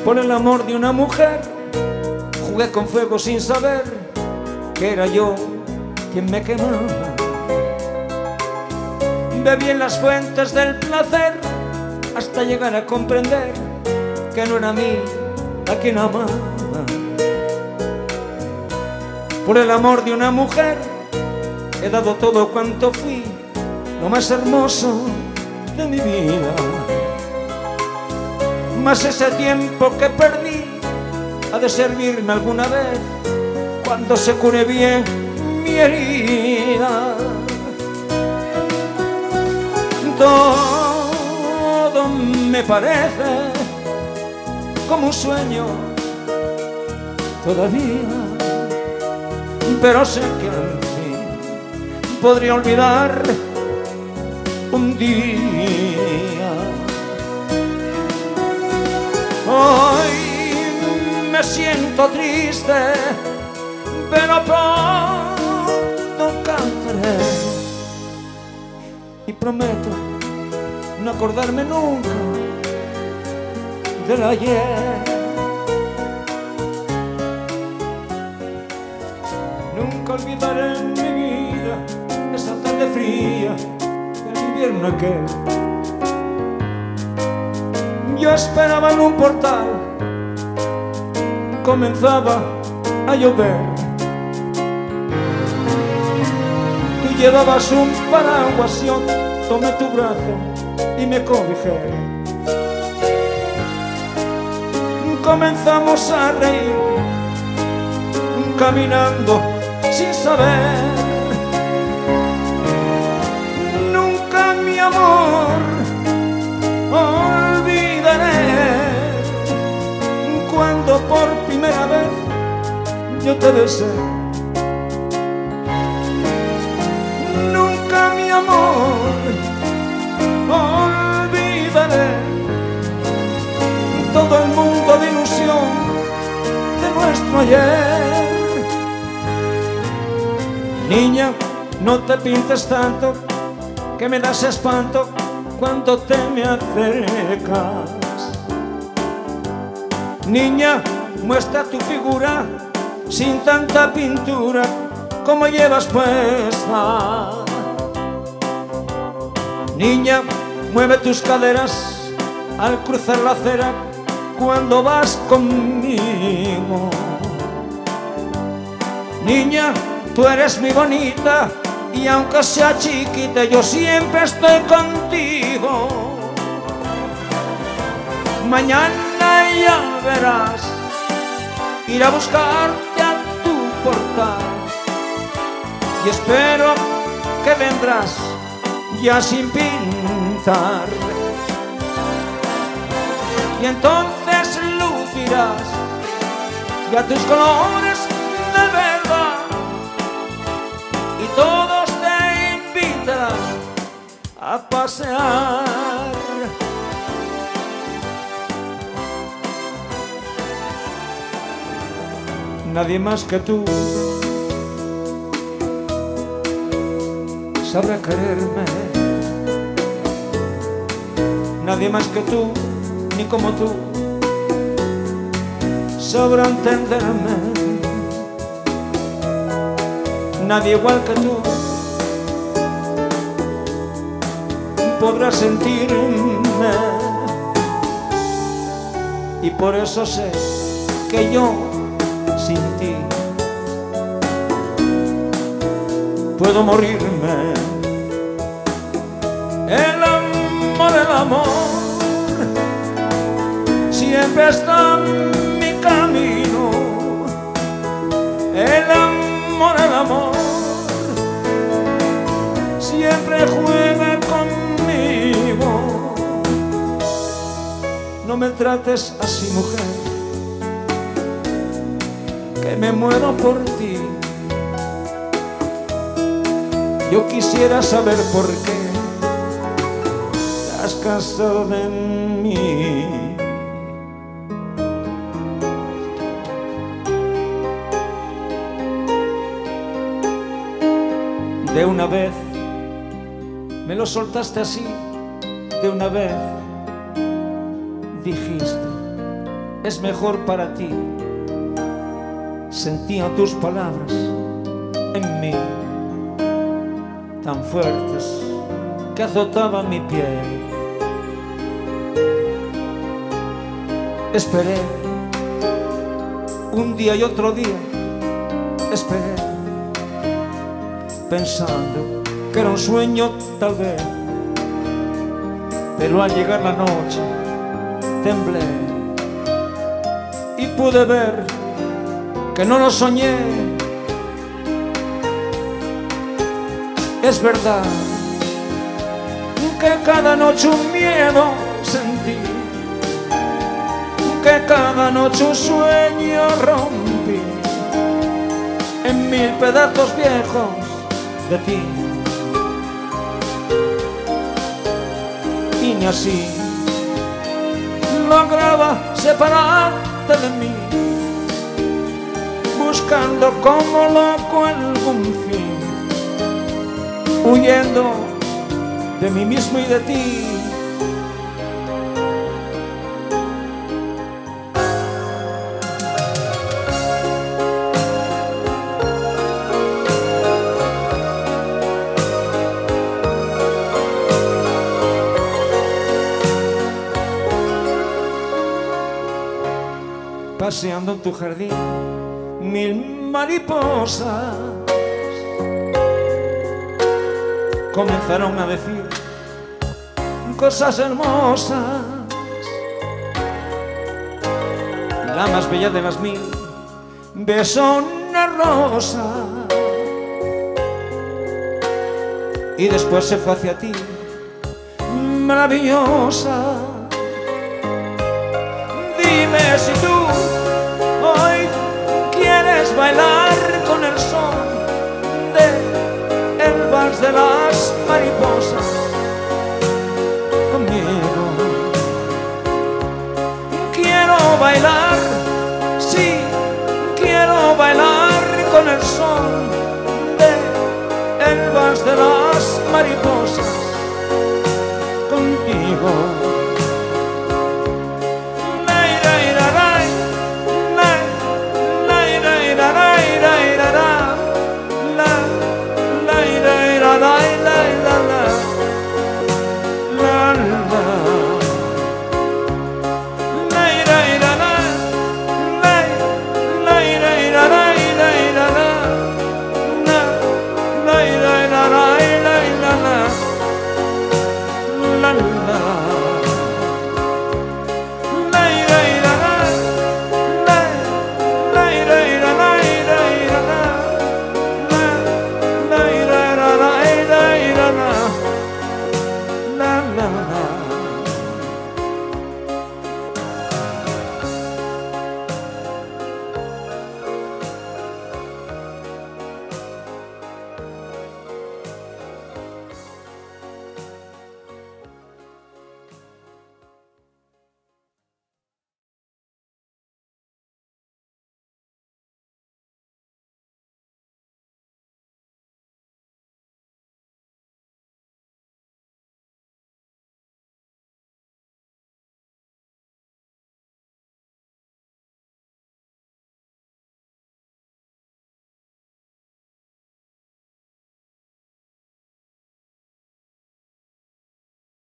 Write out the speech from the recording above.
Por el amor de una mujer jugué con fuego sin saber que era yo quien me quemaba. Bebí en las fuentes del placer hasta llegar a comprender que no era a mí a quien amaba. Por el amor de una mujer he dado todo cuanto fui, lo más hermoso de mi vida. Mas ese tiempo que perdí ha de servirme alguna vez cuando se cure bien mi herida. Todo me parece como un sueño todavía, pero sé que al fin podría olvidar un día. Hoy me siento triste, pero pronto cantaré y prometo no acordarme nunca del ayer. Nunca olvidaré en mi vida esa tarde fría del invierno aquel. Yo esperaba en un portal, comenzaba a llover. Tú llevabas un paraguas, yo tomé tu brazo y me cobijé. Comenzamos a reír, caminando sin saber. Nunca, mi amor, olvidaré cuando por primera vez yo te besé. Nunca, mi amor, olvidaré todo el mundo de ilusión de nuestro ayer. Niña, no te pintes tanto, que me das espanto cuando te me acercas. Niña, muestra tu figura sin tanta pintura como llevas puesta. Niña, mueve tus caderas al cruzar la acera cuando vas conmigo. Niña, tú eres muy bonita y aunque sea chiquita yo siempre estoy contigo. Mañana ya verás, ir a buscarte a tu portal y espero que vendrás ya sin pintar. Y entonces lucirás ya tus colores de verdad y todos te invitarán a pasear. Nadie más que tú sabrá quererme. Nadie más que tú, ni como tú, sabrá entenderme. Nadie igual que tú podrá sentirme. Y por eso sé que yo sin ti puedo morirme. El amor siempre está en mi camino. El amor siempre juega conmigo. No me trates así, mujer, que me muero por ti. Yo quisiera saber por qué te has cansado de mí. De una vez me lo soltaste así, de una vez dijiste, es mejor para ti. Sentía tus palabras en mí, tan fuertes que azotaban mi piel. Esperé un día y otro día, esperé, pensando que era un sueño tal vez, pero al llegar la noche temblé y pude ver que no lo soñé. Es verdad que cada noche un miedo sentí, que cada noche un sueño rompí en mil pedazos viejos de ti. Y ni así lograba separarte de mí, buscando como loco algún fin, huyendo de mí mismo y de ti. Paseando en tu jardín, mil mariposas comenzaron a decir cosas hermosas. La más bella de las mil besó una rosa y después se fue hacia ti, maravillosa. Dime si tú hoy quieres bailar con el son del vals de las mariposas conmigo. Quiero bailar, sí, quiero bailar con el son del vals de las mariposas contigo.